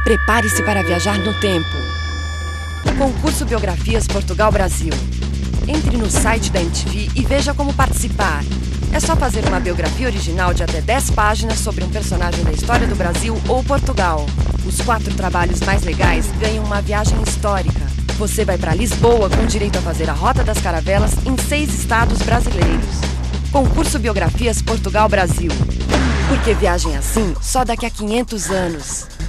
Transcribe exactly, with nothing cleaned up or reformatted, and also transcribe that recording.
Prepare-se para viajar no tempo. Concurso Biografias Portugal-Brasil. Entre no site da M T V e veja como participar. É só fazer uma biografia original de até dez páginas sobre um personagem da história do Brasil ou Portugal. Os quatro trabalhos mais legais ganham uma viagem histórica. Você vai para Lisboa com direito a fazer a Rota das Caravelas em seis estados brasileiros. Concurso Biografias Portugal-Brasil. Porque viagem assim só daqui a quinhentos anos.